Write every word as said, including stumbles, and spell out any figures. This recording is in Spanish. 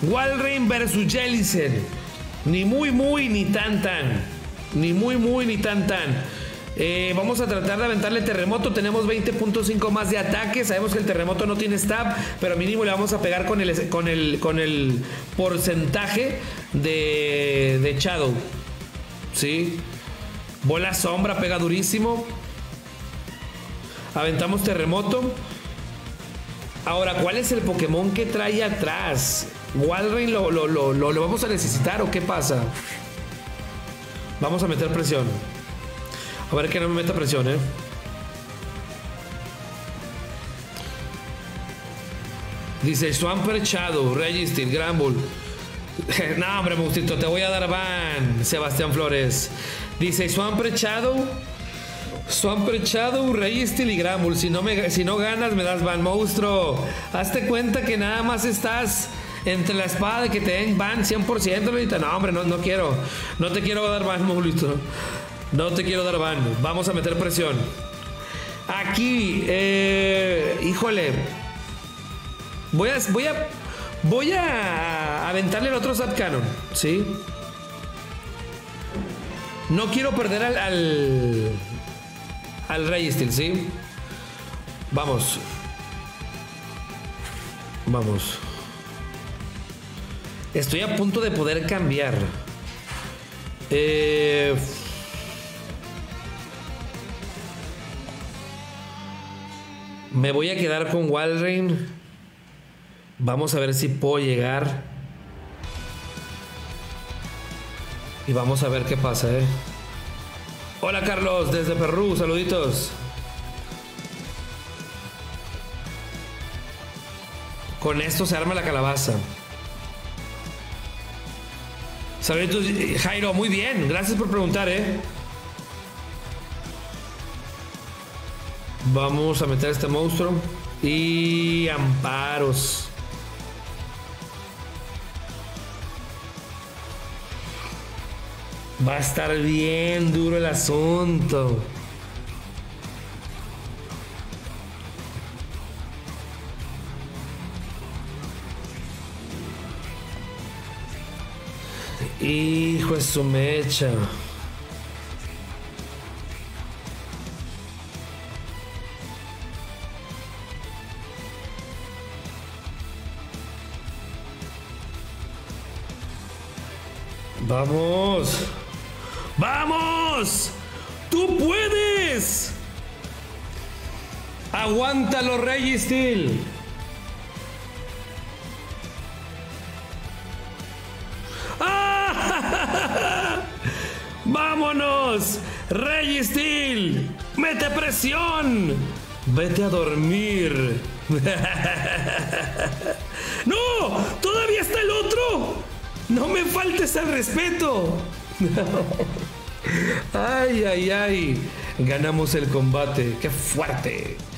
Walrein versus Jellicent. Ni muy muy ni tan tan. Ni muy muy ni tan tan. Eh, vamos a tratar de aventarle terremoto. Tenemos veinte punto cinco más de ataque. Sabemos que el terremoto no tiene stab, pero mínimo le vamos a pegar con el, con el, con el porcentaje de, de Shadow. ¿Sí? Bola sombra, pega durísimo. Aventamos terremoto. Ahora, ¿cuál es el Pokémon que trae atrás? ¿Walrein lo, lo, lo, lo, lo vamos a necesitar o qué pasa? Vamos a meter presión. A ver que no me meta presión, eh. Dice Swampert Shadow, Registeel, Granbull. No, hombre, Mustito, te voy a dar ban, Sebastián Flores. Dice Swampert Shadow, Swampert Shadow, Registeel y Granbull. Si no, me, si no ganas, me das ban, monstruo. Hazte cuenta que nada más estás entre la espada de que te den ban cien por ciento. No, hombre, no, no quiero. No te quiero dar ban, monstruo. No te quiero dar ban. Vamos a meter presión. Aquí, eh, híjole. Voy a, voy a, voy a aventarle el otro Zap Cannon, ¿sí? No quiero perder al, al, al Registeel, ¿sí? Vamos. Vamos. Estoy a punto de poder cambiar. Eh... Me voy a quedar con Walrein. Vamos a ver si puedo llegar. Y vamos a ver qué pasa, eh. Hola Carlos, desde Perú, saluditos. Con esto se arma la calabaza. Saluditos, Jairo, muy bien, gracias por preguntar, eh. Vamos a meter a este monstruo. Y amparos. Va a estar bien duro el asunto. Hijo de su mecha. Vamos. ¡Vamos! ¡Tú puedes! ¡Aguántalo, Registeel! ¡Ah! ¡Vámonos! ¡Registeel! ¡Mete presión! ¡Vete a dormir! ¡No! ¡Todavía está el otro! ¡No me faltes al respeto! Ay, ay, ay. Ganamos el combate. ¡Qué fuerte!